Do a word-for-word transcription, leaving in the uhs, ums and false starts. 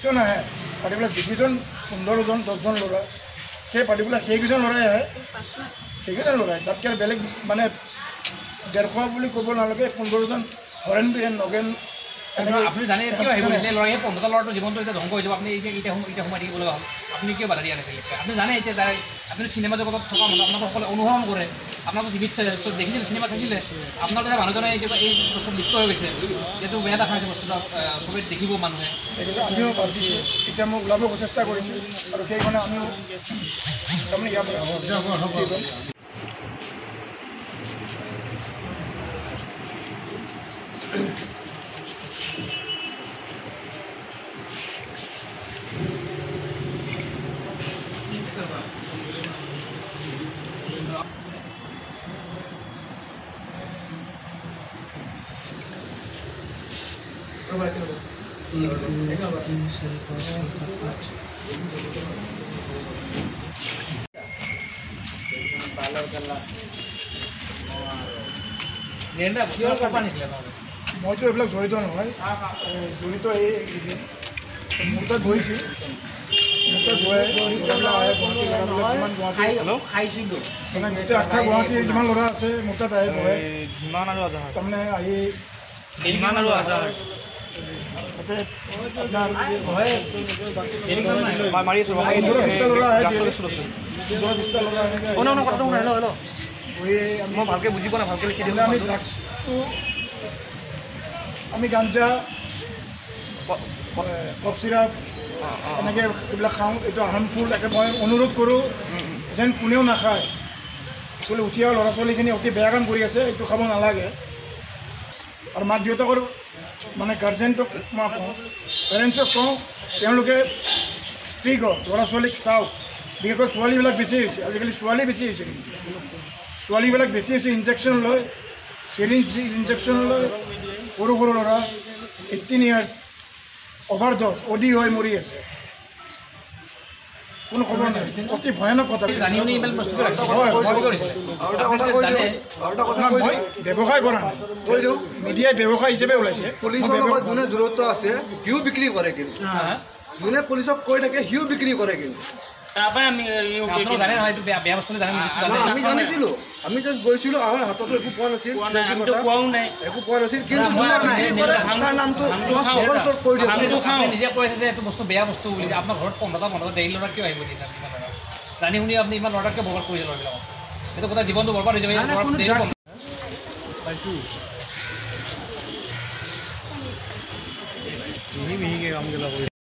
election আহে particular যিকেইজন পোন্ধৰজন দহজন ল'ৰা সেই পাৰ্টিকুলাৰ সেইকেইজন ল'ৰাই আহে সেইকেইজন ল'ৰাই তাতকৈ আৰু বেলেগ মানে ডেৰশ বুলি ক'ব নালাগে পোন্ধৰজন হৰেণ বিৰেণ নগেন আপুনি জানে কিয় আহিব নিছিলে ল'ৰা এই পোন্ধৰটা ল'ৰাটোৰ জীৱনটো এতিয়া ধ্বংস হৈ যাব আপুনি এতিয়া এতিয়া এতিয়া সোমাই থাকিব লগা হ'ল আপুনি কিয় বাধা দিয়া নাছিলে আপুনি জানে এতিয়া যাই আপুনি চিনেমা জগতত থকা মানুহ আপোনাক সকলোৱে অনুসৰণ কৰে আপোনাকতো টিভিত দেখিছিলে চিনেমা চাইছিলে আপোনাৰ দৰে মানুহজনে এতিয়া এই বস্তুত লিপ্ত হৈ গৈছে যিহেতু বেয়া দেখা হৈছে বস্তুটো চবেই দেখিব মানুহে আমিও ভাবিছোঁ এতিয়া মই ওলাব চেষ্টা কৰিছোঁ আৰু সেইকাৰণে আমিও তাৰমানে ইয়াৰ পৰা মইতো এইবিলাক জড়িত নহয় জড়িত এই মোৰ তাত গৈছিল মোৰ তাত গৈ মানে গোটেই আশা গুৱাহাটীৰ যিমান ল'ৰা আছে মোৰ তাত আহি বহে তাৰমানে আহি মই ভালকৈ বুজি পোৱা নাই ভালকৈ লিখি দিলে আমি ড্ৰাগছটো আমি গাঞ্জা কফ চিৰাপ এনেকৈ এইবিলাক খাওঁ এইটো হাৰ্মফুল একে মই অনুৰোধ কৰোঁ যেন কোনেও নাখায় একচুৱেলি উঠি অহা ল'ৰা ছোৱালীখিনি অতি বেয়া কাম কৰি আছে এইটো খাব নালাগে আৰু মাক দেউতাকৰ মানে গাৰ্জেণ্টক মই কওঁ পেৰেণ্টছক কওঁ তেওঁলোকে ষ্ট্ৰিক হওক ল'ৰা ছোৱালীক চাওক বিশেষকৈ ছোৱালীবিলাক বেছি হৈছে আজিকালি ছোৱালী বেছি হৈছে ছোৱালীবিলাক বেছি হৈছে ইনজেকশ্যন লয় চিৰিঞ্জ ইনজেকশ্যন লয় সৰু সৰু ল'ৰা এইটিন ইয়াৰ্ছ অভাৰড'জ অডি হৈ মৰি আছে কোনো খবৰ নাই অতি ভয়ানক কথা মই ব্যৱসায় কৰা নাই মিডিয়াই ব্যৱসায় হিচাপে ওলাইছে পুলিচৰ লগত যোনে জড়িত আছে সিও বিক্ৰী কৰে কিন্তু যোনে পুলিচক কৈ থাকে সিও বিক্ৰী কৰে কিন্তু আমি জানিছিলোঁ আমি জাষ্ট গৈছিলোঁ আমাৰ হাততো একো পোৱা নাছিল একো পোৱা নাছিল কিন্তু যোনে বিক্ৰী কৰে তাৰ নামটো কৈ দিয়ক নিজে কৈ আছে যে এইটো বস্তু বেয়া বস্তু বুলি আপোনাৰ ঘৰত পোন্ধৰটা পোন্ধৰটা দেৰি ল'ৰা কিয় আহিব দিছে আপুনি ল'ৰা জানি শুনি আপুনি ইমান ল'ৰাতকৈ বৰবাদ কৰিছে ল'ৰাবিলাকক এইটো কথা জীৱনটো বৰবাদ হৈ যাব